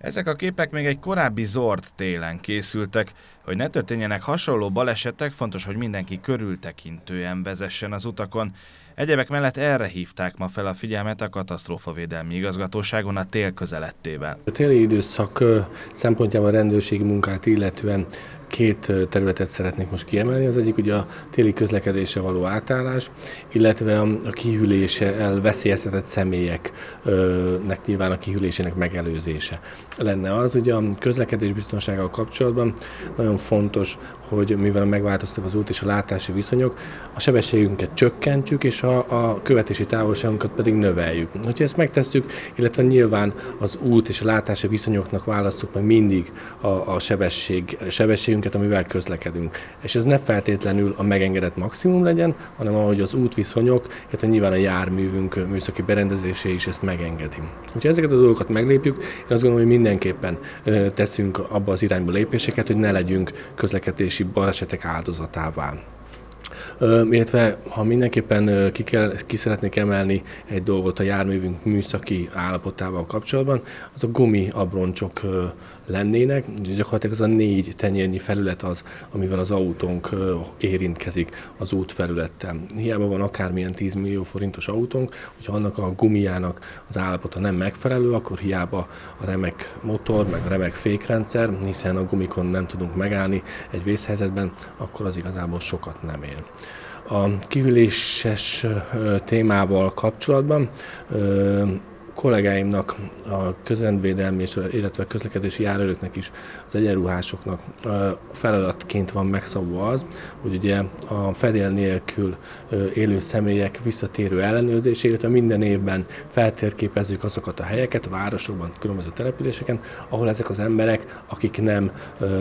Ezek a képek még egy korábbi zord télen készültek. Hogy ne történjenek hasonló balesetek, fontos, hogy mindenki körültekintően vezessen az utakon. Egyebek mellett erre hívták ma fel a figyelmet a katasztrófavédelmi igazgatóságon a tél közelettével. A téli időszak szempontjában a rendőrségi munkát illetően két területet szeretnék most kiemelni. Az egyik ugye a téli közlekedésre való átállás, illetve a kihűléssel veszélyeztetett személyeknek nyilván a kihűlésének megelőzése lenne az. Ugye a közlekedés biztonsággal kapcsolatban nagyon fontos, hogy mivel megváltoztak az út és a látási viszonyok, a sebességünket csökkentsük, és a követési távolságunkat pedig növeljük. Hogyha ezt megtesszük, illetve nyilván az út és a látási viszonyoknak válasszuk meg mindig a sebességünket, amivel közlekedünk. És ez ne feltétlenül a megengedett maximum legyen, hanem ahogy az útviszonyok, illetve nyilván a járművünk műszaki berendezése is ezt megengedi. Hogyha ezeket a dolgokat meglépjük, én azt gondolom, hogy mindenképpen teszünk abba az irányba lépéseket, hogy ne legyünk közlekedési balesetek áldozatává. Illetve ha mindenképpen ki szeretnék emelni egy dolgot a járművünk műszaki állapotával kapcsolatban, az a gumiabroncsok lennének. Gyakorlatilag az a 4 tenyérnyi felület az, amivel az autónk érintkezik az útfelülettel. Hiába van akármilyen 10 millió forintos autónk, hogyha annak a gumijának az állapota nem megfelelő, akkor hiába a remek motor, meg a remek fékrendszer, hiszen a gumikon nem tudunk megállni egy vészhelyzetben, akkor az igazából sokat nem ér. A kihűléses témával kapcsolatban kollégáimnak, a közrendvédelmi, illetve a közlekedési járőröknek is, az egyenruhásoknak feladatként van megszabva az, hogy ugye a fedél nélkül élő személyek visszatérő ellenőrzése, illetve minden évben feltérképezzük azokat a helyeket, a városokban, különböző településeken, ahol ezek az emberek, akik nem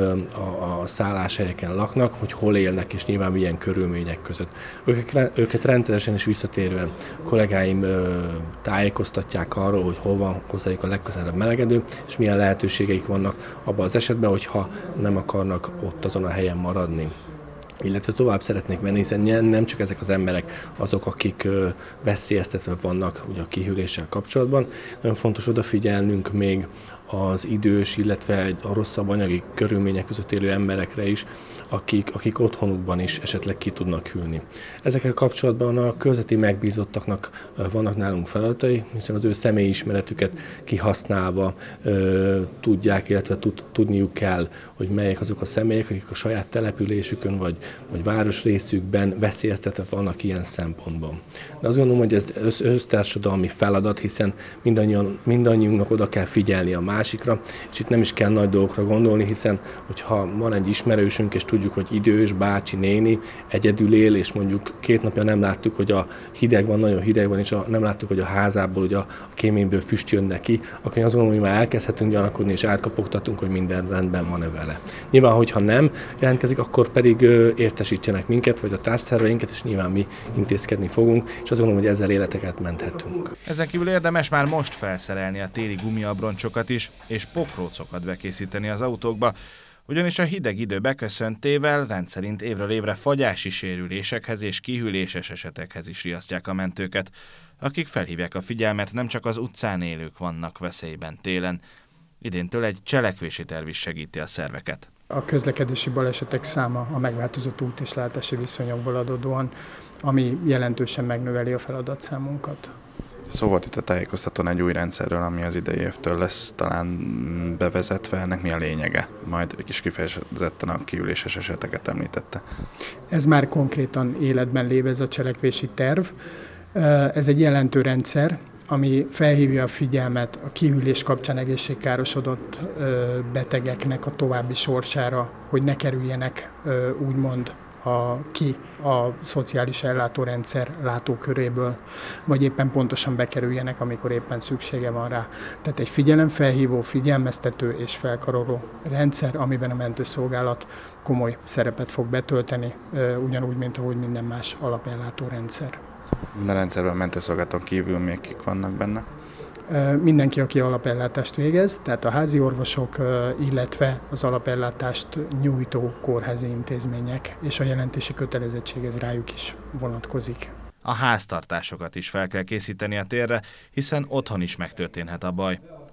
a szálláshelyeken laknak, hogy hol élnek és nyilván milyen körülmények között. Őket rendszeresen és visszatérően kollégáim tájékoztatják arról, hogy hol van hozzájuk a legközelebb melegedő, és milyen lehetőségeik vannak abban az esetben, hogyha nem akarnak ott azon a helyen maradni. Illetve tovább szeretnék menni, hiszen nem csak ezek az emberek azok, akik veszélyeztetve vannak ugye a kihűléssel kapcsolatban. Nagyon fontos odafigyelnünk még az idős, illetve a rosszabb anyagi körülmények között élő emberekre is, akik otthonukban is esetleg ki tudnak hűlni. Ezekkel kapcsolatban a körzeti megbízottaknak vannak nálunk feladatai, hiszen az ő személyismeretüket kihasználva tudják, illetve tudniuk kell, hogy melyek azok a személyek, akik a saját településükön vagy városrészükben veszélyeztetve vannak ilyen szempontból. De azt gondolom, hogy ez össztársadalmi feladat, hiszen mindannyiunknak oda kell figyelni a másikra, és itt nem is kell nagy dolgokra gondolni, hiszen hogyha van egy ismerősünk, és tudjuk, hogy idős, bácsi, néni egyedül él, és mondjuk 2 napja nem láttuk, hogy a hideg van, nagyon hideg van, és nem láttuk, hogy a házából, ugye a kéményből füst jön neki, akkor azt gondolom, hogy már elkezdhetünk gyanakodni, és átkapogtatunk, hogy minden rendben van-e vele. Nyilván, hogyha nem jelentkezik, akkor pedig értesítsenek minket, vagy a társszerveinket, és nyilván mi intézkedni fogunk, és azt gondolom, hogy ezzel életeket menthetünk. Ezen kívül érdemes már most felszerelni a téli gumiabroncsokat is, és pokrócokat bekészíteni az autókba, ugyanis a hideg idő beköszöntével rendszerint évről évre fagyási sérülésekhez és kihűléses esetekhez is riasztják a mentőket, akik felhívják a figyelmet, nem csak az utcán élők vannak veszélyben télen. Idéntől egy cselekvési terv is segíti a szerveket. A közlekedési balesetek száma a megváltozott út és látási viszonyokból adódóan, ami jelentősen megnöveli a feladatszámunkat. Szó volt itt a tájékoztatón egy új rendszerről, ami az idei évtől lesz talán bevezetve. Ennek mi a lényege? Majd egy kis kifejezetten a kiüléses eseteket említette. Ez már konkrétan életben lévő, ez a cselekvési terv. Ez egy jelentő rendszer, ami felhívja a figyelmet a kihűlés kapcsán egészségkárosodott betegeknek a további sorsára, hogy ne kerüljenek úgymond ki a szociális ellátórendszer látóköréből, vagy éppen pontosan bekerüljenek, amikor éppen szüksége van rá. Tehát egy figyelemfelhívó, figyelmeztető és felkaroló rendszer, amiben a mentőszolgálat komoly szerepet fog betölteni, ugyanúgy, mint ahogy minden más alapellátórendszer. Minden rendszerben a mentőszolgálaton kívül még kik vannak benne? Mindenki, aki alapellátást végez, tehát a házi orvosok, illetve az alapellátást nyújtó kórházi intézmények, és a jelentési kötelezettség ez rájuk is vonatkozik. A háztartásokat is fel kell készíteni a térre, hiszen otthon is megtörténhet a baj.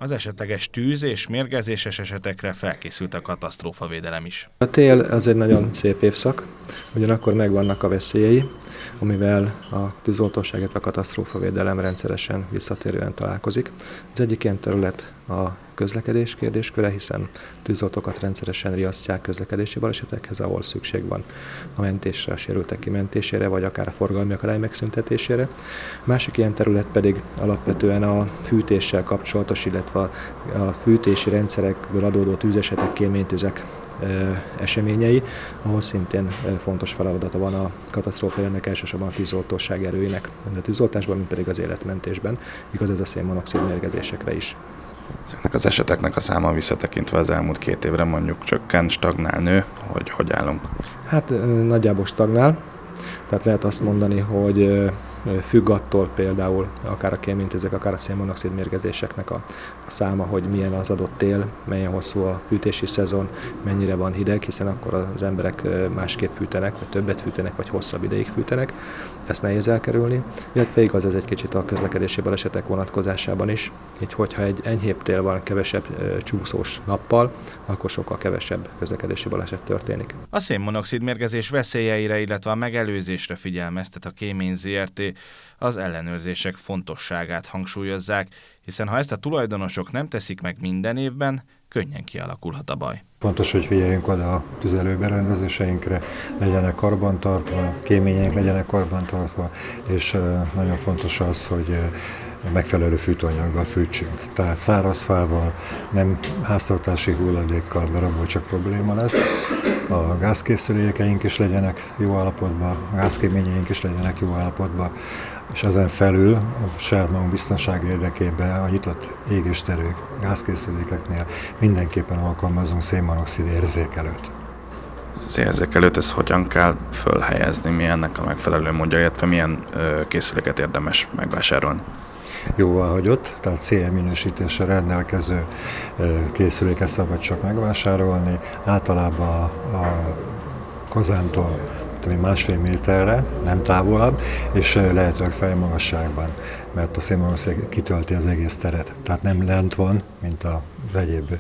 Az esetleges tűz- és mérgezéses esetekre felkészült a katasztrófavédelem is. A tél az egy nagyon szép évszak, ugyanakkor megvannak a veszélyei, amivel a tűzoltóság, illetve a katasztrófavédelem rendszeresen visszatérően találkozik. Az egyik ilyen terület a közlekedés kérdésköre, hiszen tűzoltókat rendszeresen riasztják közlekedési balesetekhez, ahol szükség van a mentésre, a sérültek kimentésére, vagy akár a forgalmi akadály megszüntetésére. Másik ilyen terület pedig alapvetően a fűtéssel kapcsolatos, illetve a fűtési rendszerekből adódó tűzesetek, kéménytüzek eseményei, ahol szintén fontos feladata van a katasztrófavédelemnek, elsősorban a tűzoltóság erőinek, a tűzoltásban, mint pedig az életmentésben, igaz ez a szénmonoxid mérgezésekre is. Ezeknek az eseteknek a száma visszatekintve az elmúlt 2 évre mondjuk csökkent, stagnál, nő, hogy állunk? Hát nagyjából stagnál, tehát lehet azt mondani, hogy függ attól például akár a kéménytüzek, akár a szénmonoxid mérgezéseknek a száma, hogy milyen az adott tél, milyen hosszú a fűtési szezon, mennyire van hideg, hiszen akkor az emberek másképp fűtenek, vagy többet fűtenek, vagy hosszabb ideig fűtenek. Ezt nehéz elkerülni, illetve igaz ez egy kicsit a közlekedési balesetek vonatkozásában is. Így, hogyha egy enyhébb tél van kevesebb csúszós nappal, akkor sokkal kevesebb közlekedési baleset történik. A szénmonoxid mérgezés veszélyeire, illetve a megelőzésre figyelmeztet a Kémény Zrt. Az ellenőrzések fontosságát hangsúlyozzák, hiszen ha ezt a tulajdonosok nem teszik meg minden évben, könnyen kialakulhat a baj. Fontos, hogy figyeljünk oda a tüzelőberendezéseinkre, legyenek karbantartva, kéményeink legyenek karbantartva, és nagyon fontos az, hogy megfelelő fűtőanyaggal fűtsünk. Tehát száraz fával, nem háztartási hulladékkal, mert abból csak probléma lesz. A gázkészülékeink is legyenek jó állapotban, a gázkéményeink is legyenek jó állapotban, és ezen felül a saját magunk biztonság érdekében a nyitott égésterő gázkészülékeknél mindenképpen alkalmazunk szénmonoxid érzékelőt. Az érzékelőt, ezt hogyan kell fölhelyezni, mi ennek a megfelelő módja, illetve milyen készüléket érdemes megvásárolni? Jóváhagyott, tehát CE minősítéssel rendelkező készüléket szabad csak megvásárolni, általában a kazántól 1,5 méterre, nem távolabb, és lehetőleg fejmagasságban, mert a szénmonoxid kitölti az egész teret, tehát nem lent van, mint az egyéb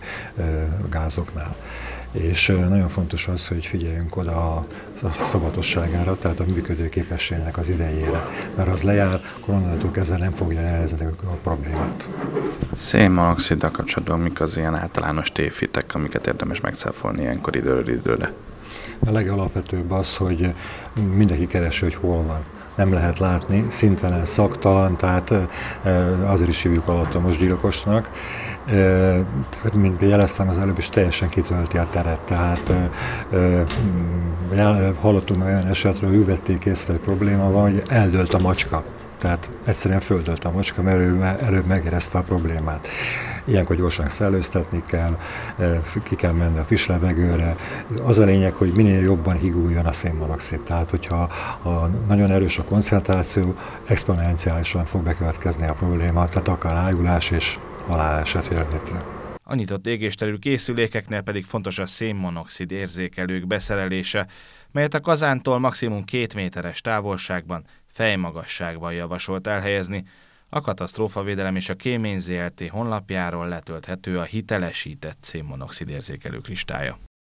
gázoknál. És nagyon fontos az, hogy figyeljünk oda a szabatosságára, tehát a működőképességnek az idejére, mert az lejár, akkor onnantól kezdve nem fogja jelzni a problémát. Szénmonoxiddal kapcsolatban mik az ilyen általános tévhitek, amiket érdemes megcáfolni ilyenkor időről időre? A legalapvetőbb az, hogy mindenki keresi, hogy hol van. Nem lehet látni, szintelen, szaktalan, tehát azért is hívjuk alattomos gyilkosnak. Mint jeleztem az előbb is, teljesen kitölti a teret, tehát hallottunk meg olyan esetről, hogy vették észre, hogy probléma van, hogy eldőlt a macska. Tehát egyszerűen földölt a macska, mert ő előbb megérezte a problémát. Ilyenkor gyorsan szellőztetni kell, ki kell menni a friss levegőre. Az a lényeg, hogy minél jobban higuljon a szénmonoxid. Tehát, hogyha nagyon erős a koncentráció, exponenciálisan fog bekövetkezni a probléma, tehát akár ájulás és haláleset jön létre. A nyitott égésterű készülékeknél pedig fontos a szénmonoxid érzékelők beszerelése, melyet a kazántól maximum 2 méteres távolságban, fejmagasságban javasolt elhelyezni. A katasztrófavédelem és a Kémény Zrt. Honlapjáról letölthető a hitelesített szénmonoxid érzékelők listája.